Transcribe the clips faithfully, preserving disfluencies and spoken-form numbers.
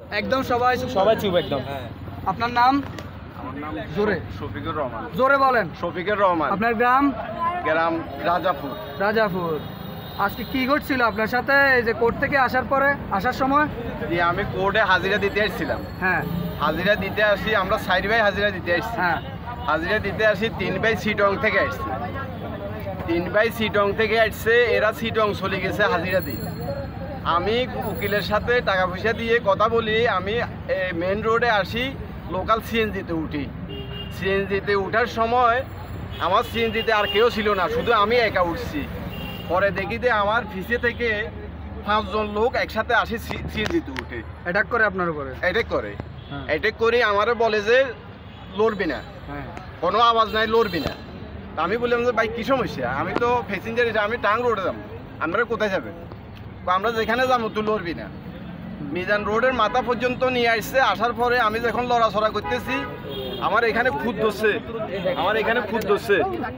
একদম সবাই সবাই চুপ একদম। আপনার নাম? আমার নাম জোরে শফিকুর রহমান। জোরে বলেন। শফিকুর রহমান। আপনার গ্রাম? গ্রাম রাজাপুর। রাজাপুর। আজকে কি ঘটছিল আপনার সাথে এই যে কোর্ট থেকে আসার পরে আসার সময়? জি আমি কোর্টে হাজিরা দিতে আসছিলাম। হ্যাঁ হাজিরা দিতে আসি আমরা চার ভাই হাজিরা দিতে আসছি। হ্যাঁ হাজিরা দিতে আসি তিন ভাই সিটং থেকে আসছে। তিন ভাই সিটং থেকে আসছে, এরা সিটং চলে গেছে হাজিরা দিয়ে। আমি উকিলের সাথে টাকা পয়সা দিয়ে কথা বলি, আমি মেন রোডে আসি, লোকাল সিএনজিতে উঠি। সিএনজিতে উঠার সময় আমার সিএনজিতে আর কেউ ছিল না, শুধু আমি একা উঠছি। পরে দেখি যে আমার ফিসে থেকে পাঁচজন লোক একসাথে আসি সিএনজিতে উঠে অ্যাটাক করে আপনার উপরে। অ্যাটাক করে। অ্যাটাক করে আমারও বলে যে লড়বি না, কোনো আওয়াজ নাই, লড়বি না। আমি বললাম যে ভাই কী সমস্যা, আমি তো প্যাসেঞ্জার, আমি টাং রোডে যাবো, আমরা কোথায় যাবেন? আমরা যেখানে যাবো তুই লড়বি না। মিজান রোডের মাথা পর্যন্ত নিয়ে আসছে। আসার পরে আমি যখন লড়াছড়া করতেছি, আমার এখানে খুদ ধরছে, আমার এখানে খুদ ধরছে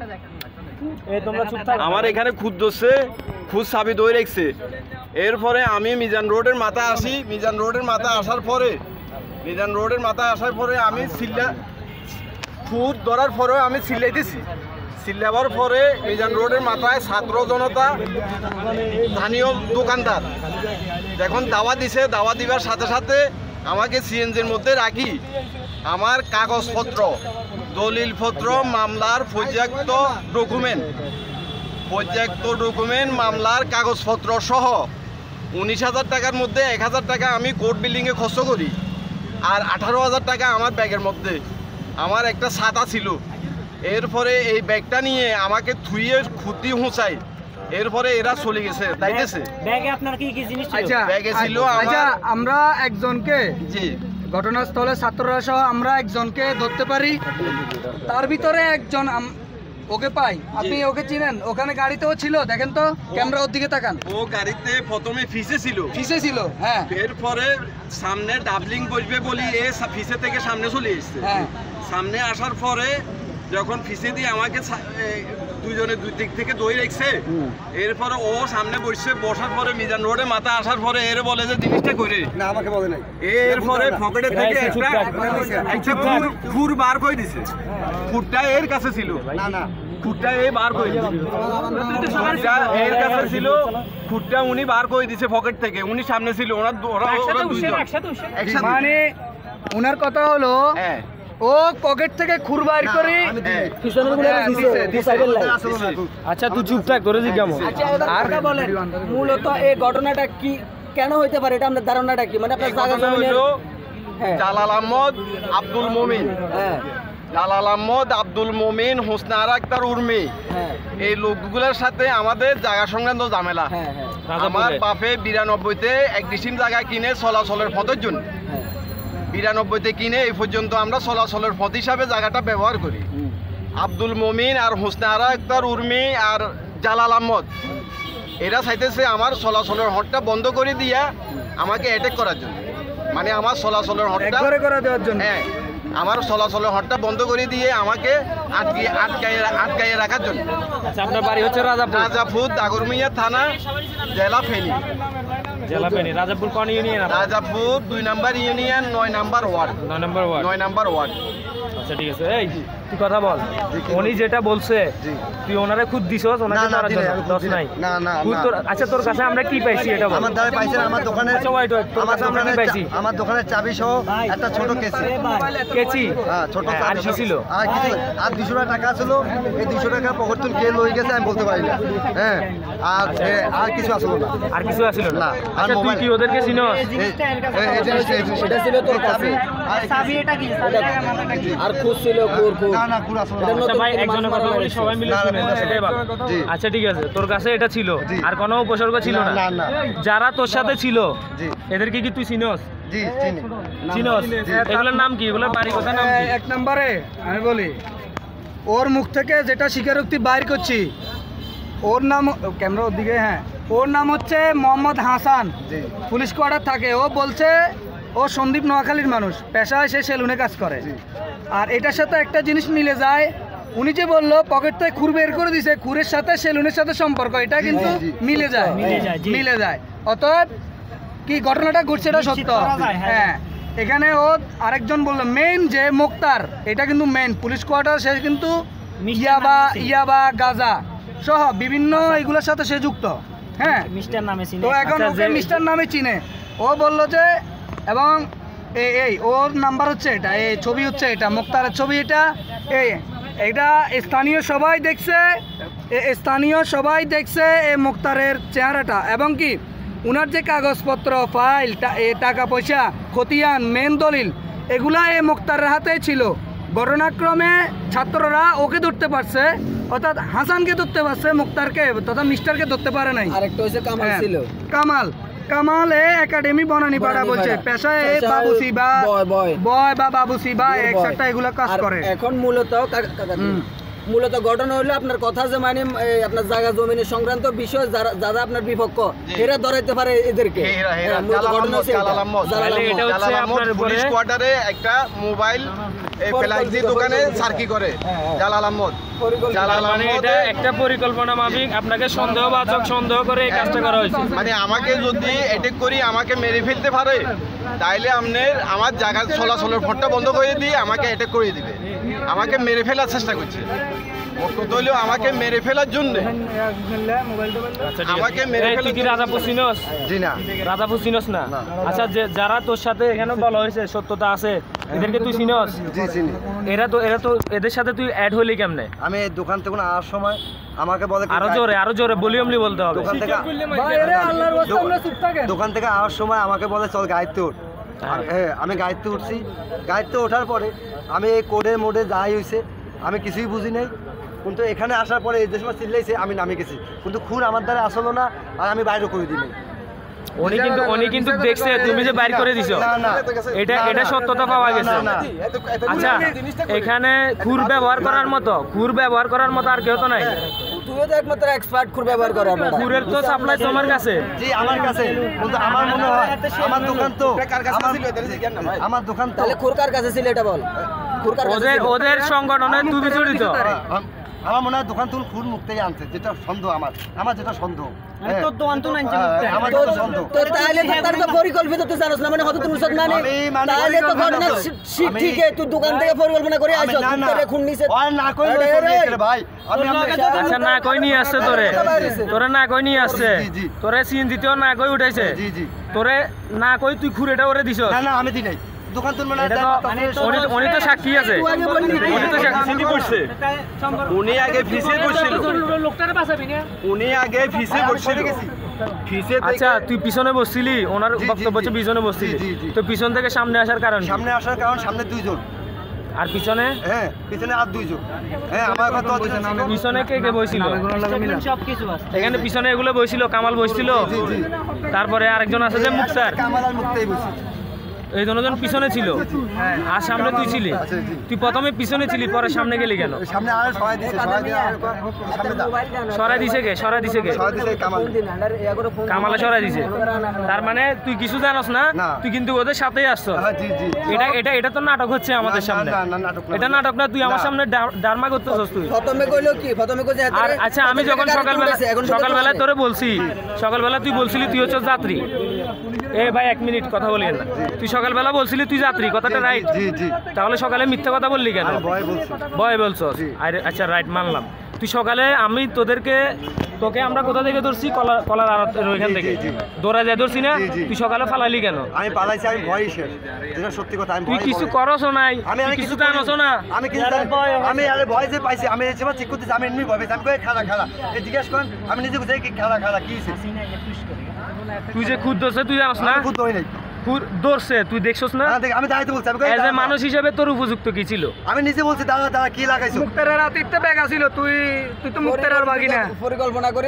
আমার এখানে খুদ ধরছে খুদ সাবি দই রেখছে। এরপরে আমি মিজান রোডের মাথা আসি। মিজান রোডের মাথা আসার পরে মিজান রোডের মাথা আসার পরে আমি সিল্লা খুদ ধরার পরেও আমি সিল্লাইতেছি। সিল্লাবার পরে মিজান রোডের মাথায় ছাত্র জনতা, স্থানীয় দোকানদার যখন দাওয়া দিছে, দাওয়া দিবার সাথে সাথে আমাকে সিএনজির মধ্যে রাখি আমার কাগজপত্র, দলিলপত্র, মামলার পর্যাপ্ত ডকুমেন্ট পর্যাপ্ত ডকুমেন্ট মামলার কাগজপত্র সহ উনিশ হাজার টাকার মধ্যে এক হাজার টাকা আমি কোর্ট বিল্ডিংয়ে খরচ করি। আর আঠারো হাজার টাকা আমার ব্যাগের মধ্যে। আমার একটা ছাতা ছিল। এরপরে এই ব্যাগটা নিয়ে আমাকে থুইয়ে খুঁতি হুঁচাই। এরপরে এরা চলে গেছে, তাইতেছে। ব্যাগে আপনার কি কি জিনিস ছিল? আচ্ছা ব্যাগে ছিল আচ্ছা আমার, আমরা একজনকে, জি ঘটনাস্থলে ছাত্ররা সহ আমরা একজনকে ধরতে পারি। তার ভিতরে একজন আম- ওকে পাই। আপনি ওকে চিনেন? ওখানে গাড়িতেও ছিল, দেখেন তো, ক্যামেরা ওর দিকে তাকান। ও গাড়িতে প্রথমে ফিসে ছিল, ফিসে ছিল। হ্যাঁ এরপরে সামনে ডাবলিং বসবে বলি এ ফিসে থেকে সামনে চলে এসছে। হ্যাঁ সামনে আসার পরে যখন ফিসে দিয়ে আমাকে ছা- এ, দুজনে দুই দিক থেকে দই রেখছে। এরপরে ও সামনে বসছে, বসার পরে মিজান রোডে মাথা আসার পরে এর বলে যে জিনিসটা করে না, আমাকে বলে নাই। এরপরে পকেটে থেকে একটা একটা খুর- খুর বার করে দিছে। খুরটা এর কাছে ছিল, না না খুঁটটা এই বার করে দিছে। খুঁটটা এর কাছে ছিল, খুঁটটা উনি বার করে দিছে পকেট থেকে। উনি সামনে ছিল, ওরা ওরা ওরা দুইজন একসাথে। মানে ওনার কথা হলো হ্যাঁ ও পকেট থেকে খুর বাইর করে হ্যাঁ। আচ্ছা তুই চুপ থাক, করে দিই কেমন? আর বলেন মূলত এই ঘটনাটা কি কেন হইতে পারে, এটা আপনার ধারণাটা কি? মানে আপনার জায়গা ঘটনা জমিনের হলো হ্যাঁ জালাল আহমদ, আব্দুল মমিন, হ্যাঁ জালাল আহমদ, আব্দুল মমিন, হোসনা আরা আক্তার, উর্মি, হ্যাঁ এই লোকগুলোর সাথে আমাদের জায়গা সংক্রান্ত ঝামেলা। হ্যাঁ হ্যাঁ আমার বাপে বিরানব্বইতে এক ডিসিম জায়গা কিনে চলাচলের পথের জন্য, হ্যাঁ বিরানব্বইতে কিনে এই পর্যন্ত আমরা চলাচলের পথ হিসাবে জায়গাটা ব্যবহার করি। আব্দুল মমিন আর হোসনা আরা আক্তার, উর্মি আর জালাল আহমদ এরা চাইতেছে আমার চলাচলের হটটা বন্ধ করে দিয়া আমাকে অ্যাটাক করার জন্য। মানে আমার চলাচলের হটটা একবারে করে দেওয়ার জন্য। হ্যাঁ, আমার চলাচলের হটটা বন্ধ করে দিয়ে আমাকে আটকে আটকায় আটকাইয়ে রাখার জন্য। আচ্ছা আপনার বাড়ি হচ্ছে রাজাপুর? রাজাপুর, দাগরমিয়া থানা, জেলা ফেনী। জেলা ফেনী। রাজাপুর কোন ইউনিয়ন? রাজাপুর দুই নাম্বার ইউনিয়ন, নয় নাম্বার ওয়ার্ড। নয় নম্বর ওয়ার্ড। নয় নাম্বার ওয়ার্ড। আচ্ছা ঠিক আছে। এই তুই কথা বল, উনি যেটা বলছে তুই ওনারে খুদ দিছস, ওনাকে মারার জন্য দোষ নাই? না না খুদ তোর। আচ্ছা তোর কাছে আমরা কি পাইছি এটা বল। আমার দ্বারা পাইছেন আমার দোকানে, আচ্ছা ওয়াইট ওয়াইট, তোর আমার কাছে আমরা কি দোকানে পাইছি? আমার দোকানের চাবি সহ একটা ছোট কেসি, কেচি। হ্যাঁ ছোট হ্যাঁ, আর চাবি কি সহ। ছিল? আর কিছু, আর দুশো টাকা ছিল। এই দুশো টাকা পকেটতুল কে লই গেছে আমি বলতে পারি না। হ্যাঁ আর এ, আর কিছু আসলো না। আর কিছু আছিল না? না। আর আচ্ছা তুই মোবাইল- কি ওদেরকে চিনস? এই- এই জিনিসটা, এই জিনিসটা। এটা ছিল তোর কাছে আর চাবি, এটা কি আর খুশ ছিল খুর খুর না না পুরো আসলো না। আচ্ছা ভাই একজনের কথা বলি, সবাই মিলে না, না, শুনে, না, সেটাই ভালো। জি। আচ্ছা ঠিক আছে, তোর কাছে এটা ছিল, জি। আর কোনো উপসর্গ ছিল না? না, না। যারা তোর সাথে ছিল জি এদেরকে কি তুই চিনস? জি চিনি। চিনস? এগুলোর নাম কি? এগুলোর বাড়ি কোথায়, নাম কি? এক নম্বরে আমি বলি, ওর মুখ থেকে যেটা স্বীকারোক্তি বাইর করছি, ওর নাম, ক্যামেরা ওর দিকে, হ্যাঁ, ওর নাম হচ্ছে মোহাম্মদ হাসান, জি পুলিশ কোয়ার্টার থাকে। ও বলছে ও সন্দীপ নোয়াখালীর মানুষ, পেশায় সে সেলুনে কাজ করে। আর এটার সাথে একটা জিনিস মিলে যায়, উনি যে বললো পকেট থেকে খুর বের করে দিছে, খুরের সাথে সেলুনের সাথে সম্পর্ক, এটা কিন্তু জি, জি। মিলে যায়, মিলে যায়, জি। মিলে যায়। অতএব কি ঘটনাটা ঘটছে এটা সত্য। হ্যাঁ, এখানে ও আরেকজন বললো মেইন যে মুক্তার, এটা কিন্তু মেইন পুলিশ কোয়ার্টার, সে কিন্তু ইয়াবা ইয়াবা গাজা সহ বিভিন্ন এগুলোর সাথে সে যুক্ত। হ্যাঁ, মিস্টার নামে চিনি। তো এখন ওকে মিস্টার নামে চিনে। ও বললো যে এবং এই এই ওর নাম্বার হচ্ছে এটা, এই ছবি হচ্ছে এটা, মুক্তারের ছবি এটা, এই এটা স্থানীয় সবাই দেখছে, স্থানীয় সবাই দেখছে এই মুক্তারের চেহারাটা, এবং কি উনার যে কাগজপত্র ফাইল টাকা পয়সা খতিয়ান মেন দলিল এগুলা এই মুক্তারের হাতেই ছিল। ঘটনাক্রমে ছাত্ররা ওকে ধরতে পারছে, অর্থাৎ হাসানকে ধরতে পারছে, মুক্তারকে তথা মিস্টারকে ধরতে পারে নাই। আরেকটা হচ্ছে কামাল ছিল, কামাল কামাল এ একাডেমি বনানী পাড়া বলছে, পেশায় এ বাবুসি বা বয় বা বাবুসি বা একসাথে এগুলো কাজ করে। এখন মূলত মূলত ঘটনা হলো আপনার কথা যে মানে আপনার জায়গা জমিনের সংক্রান্ত বিষয় যারা যারা আপনার বিপক্ষ এরা ধরাইতে পারে এদেরকে। পুলিশ কোয়ার্টারে একটা মোবাইল ফ্ল্যাশ দিয়ে দোকানে সার্কি করে জালাল আহমদ। মানে এটা একটা পরিকল্পনা মাফিক আপনাকে সন্দেহবাচক সন্দেহ করে এই কাজটা করা হয়েছে। মানে আমাকে যদি অ্যাটাক করি আমাকে মেরে ফেলতে পারে, তাইলে আপনার আমার জায়গা চলাচলের ফটটা বন্ধ করে দিয়ে আমাকে অ্যাটাক করে দিবে, আমাকে মেরে ফেলার চেষ্টা করছে। তৈলেও আমাকে মেরে ফেলার জন্য আমাকে মেরে ফেলার। তুই কি রাজাপুর চিনস? জি না, রাজাপুর চিনস না? আচ্ছা, যে যারা তোর সাথে এখানে বলা হয়েছে সত্যতা আছে, এদেরকে তুই চিনস? জি চিনি। এরা তো এরা তো এদের সাথে তুই অ্যাড হলি কেমনে? আমি এই দোকান থেকে আসার সময় আমাকে বলে আরো জোরে আরো জোরে ভলিউমলি বলতে হবে। দোকান থেকে দোকান থেকে আসার সময় আমাকে বলে চল গাড়িতে উঠ। হ্যাঁ, আমি গাড়িতে উঠছি। গাড়িতে ওঠার পরে আমি এই কোডের মোডে যাই হয়েছে আমি কিছুই বুঝি নাই, কিন্তু এখানে আসার পরে এই যে সময় চিল্লাইছে আমি নামে গেছি, কিন্তু খুন আমার দ্বারা আসলো না, আর আমি বাইরে করে দিই নাই। উনি কিন্তু উনি কিন্তু দেখছে তুমি যে বাইর করে দিছো, এটা এটা সত্যতা পাওয়া গেছে। আচ্ছা, এখানে খুর ব্যবহার করার মতো খুর ব্যবহার করার মতো আর কেউ তো নাই? তুইও তো একমাত্র এক্সপার্ট খুর ব্যবহার করা। খুরের তো সাপ্লাই তোমার কাছে? জি আমার কাছে, কিন্তু আমার মনে হয় আমার দোকান তো আমার দোকান তো। তাহলে খুর কার কাছে ছিল এটা বল? খুর কার কাছে ওদের ওদের সংগঠনে তুমি জড়িত? আমার মনে হয় দোকান তুল খুন মুখ থেকে আনছে, যেটা সন্দেহ আমার আমার যেটা সন্দেহ। তোর দোকান তো নাইছে আমার যেটা সন্দেহ। তো তাহলে তার তো পরিকল্পিত তুই জানোস না, মানে হয়তো তুমি সব মানে তাহলে তো ঘটনা ঠিক আছে, তুই দোকান থেকে পরিকল্পনা করে আইছো, তুই করে খুন নিছে ওই না কই রে ভাই। আমি আচ্ছা, না কই নিয়ে আসছে তোরে? তোরে না কই নিয়ে আসছে? তোরে সিন দিতেও না কই উঠাইছে? জি জি। তোরে না কই তুই খুরেটা ওরে দিছ? না না আমি দিই নাই, দোকান তুল মানে উনি তো সাক্ষী আছে, উনি তো সাক্ষী করছে। উনি আগে ফিসে বসছিল, উনি আগে ফিসে বসছিল। আচ্ছা, তুই পিছনে বসছিলি, ওনার বক্তব্য হচ্ছে পিছনে বসছিলি, তো পিছন থেকে সামনে আসার কারণ? সামনে আসার কারণ সামনে দুইজন, আর পিছনে? হ্যাঁ পিছনে আর দুইজন। হ্যাঁ আমার কথা পিছনে কে কে বসছিল? এখানে পিছনে এগুলো বসছিল, কামাল বসছিল, তারপরে আরেকজন আছে যে মুক্তার, কামাল আর মুক্তাই বসছিল। এই দুজন পিছনে ছিল, আর সামনে তুই ছিলি। তুই প্রথমে পিছনে ছিলি, পরে সামনে গেলি কেন? সামনে আর সরাই দিছে, সরাই দিয়ে সামনে দাও। সরাই দিছে কে? সরাই দিছে কে? সরাই দিছে কামাল। কামালে সরাই দিছে। তার মানে তুই কিছু জানোস না, তুই কিন্তু ওদের সাথেই আসছো। হ্যাঁ জি জি। এটা এটা এটা তো নাটক হচ্ছে আমাদের সামনে। না না নাটক না। এটা নাটক না, তুই আমার সামনে ডারমা করতেছস তুই। প্রথমে কইলো কি? প্রথমে কইছে আর আচ্ছা, আমি যখন সকালবেলা সকালবেলা তোরে বলছি, সকালবেলা তুই বলছিলি তুই হচ্ছে যাত্রী। এ ভাই এক মিনিট কথা বলিয়েন না। তুই সকালবেলা বলছিলি তুই যাত্রী, কথাটা রাইট? জি জি। তাহলে সকালে মিথ্যা কথা বললি কেন? ভয় বলছি। ভয় বলছো? আচ্ছা রাইট, মানলাম। তুই সকালে আমি তোদেরকে তোকে আমরা কোথা থেকে ধরছি? কলা কলার আড়তের ওইখান থেকে দৌড়া যায় ধরছি না? তুই সকালে ফালাইলি কেন? আমি পালাইছি, আমি ভয় শেষ, যেটা সত্যি কথা। আমি তুই কিছু করছ নাই, আমি আমি কিছু জানোস না। আমি কিছু আমি আরে ভয় যে পাইছি, আমি এই সময় চেক করতেছি, আমি এমনি ভয় পাইছি। আমি কই খালা খালা এই জিজ্ঞেস করেন, আমি নিজে বুঝাই কি খালা খালা কি হইছে। তুই যে খুদ ধরছে তুই জানোস না? খুদ হই নাই, খুদ ধরছে তুই দেখছস না? আমি দাঁড়াইতে বলছি। আমি কই এজ এ মানুষ হিসেবে তোর উপযুক্ত কি ছিল? আমি নিজে বলছি দাদা দাদা কি লাগাইছো? মুক্তারের রাতিতে ব্যাগ আছিল, তুই তুই তো মুক্তারের বাগি না। পরিকল্পনা করে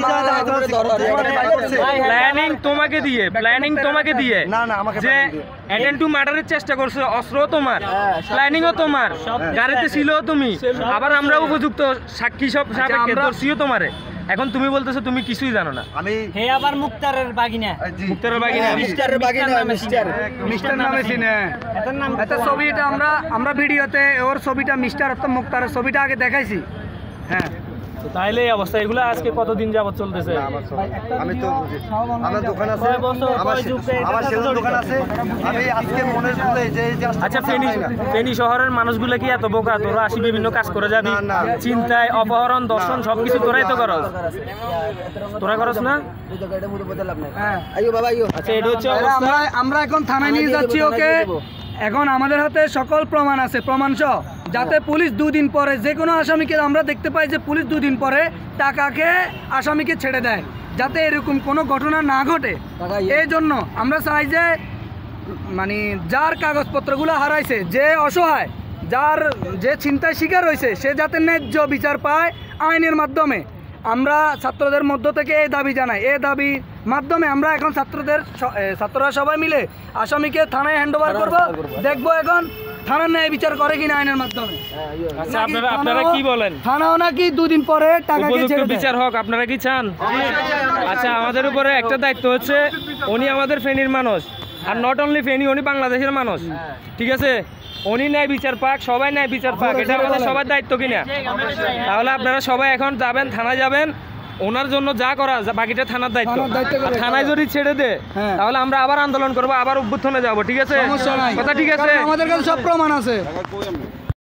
প্ল্যানিং তোমাকে দিয়ে, প্ল্যানিং তোমাকে দিয়ে না না আমাকে যে অ্যাটেন্ড টু মার্ডারের চেষ্টা করছো, অস্ত্র তোমার, প্ল্যানিংও তোমার, গাড়িতে ছিল তুমি, আবার আমরা উপযুক্ত সাক্ষী সব সাপেক্ষে ধরছিও তোমারে। এখন তুমি বলতেছো তুমি কিছুই জানো না। আমি হে আবার মুক্তারের বাগিনা, মুক্তারের বাগিনা, মিস্টারের বাগিনা, মিস্টার মিস্টার নামে চিনে। এটা ছবিটা আমরা আমরা ভিডিওতে ওর ছবিটা মিস্টার অর্থাৎ মুক্তারের ছবিটা আগে দেখাইছি। হ্যাঁ তাহলে এই অবস্থা এগুলো আজকে কতদিন যাবত চলতেছে? আমি তো আমার দোকান আছে, আমার আমার সেলুন দোকান আছে। আমি আজকে মনের ভুলে যে just আচ্ছা, ফেনী ফেনী শহরের মানুষগুলো কি এত বোকা? তোরা আসি বিভিন্ন কাজ করে যাবি, চিন্তায় অপহরণ দর্শন সবকিছু তোরাই তো করস, তোরা করস না? হ্যাঁ আইও বাবা আইও। আচ্ছা, এটা হচ্ছে তাহলে অবস্থা। আমরা আমরা এখন থানায় নিয়ে যাচ্ছি ওকে। এখন আমাদের হাতে সকল প্রমাণ আছে, প্রমাণ সহ, যাতে পুলিশ দুদিন পরে যে কোনো আসামিকে আমরা দেখতে পাই যে পুলিশ দুদিন পরে টাকাকে আসামিকে ছেড়ে দেয়, যাতে এরকম কোনো ঘটনা না ঘটে। এই জন্য আমরা চাই যে মানে যার কাগজপত্রগুলো হারাইছে, যে অসহায়, যার যে চিন্তায় শিকার হয়েছে, সে যাতে ন্যায্য বিচার পায় আইনের মাধ্যমে। আমরা ছাত্রদের মধ্য থেকে এই দাবি জানাই। এই দাবির মাধ্যমে আমরা এখন ছাত্রদের স- এ, ছাত্ররা সবাই মিলে আসামিকে থানায় হ্যান্ড ওভার করবো। দেখবো এখন থানার ন্যায় বিচার করে কিনা আইনের মাধ্যমে। আচ্ছা, আপনারা আপনারা কি বলেন? থানাও নাকি দুদিন পরে টাকা উপযুক্ত বিচার হোক, আপনারা কি চান? আচ্ছা, আমাদের উপরে একটা দায়িত্ব হচ্ছে, উনি আমাদের ফেনীর মানুষ, আর নট অনলি ফেনী, উনি বাংলাদেশের মানুষ, ঠিক আছে? উনি ন্যায় বিচার পাক, সবাই ন্যায় বিচার পাক, এটা আমাদের সবার দায়িত্ব কিনা? তাহলে আপনারা সবাই এখন যাবেন, থানায় যাবেন, ওনার জন্য যা করা যা- বাকিটা থানার দায়িত্ব। থানার দায়িত্ব আর করে। থানায় যদি ছেড়ে দে, হ্যাঁ। তাহলে আমরা আবার আন্দোলন করবো, আবার অভ্যুত্থানে যাবো, ঠিক আছে? সমস্যা নাই, কথা ঠিক আছে? কারণ আমাদের কাছে সব প্রমাণ আছে।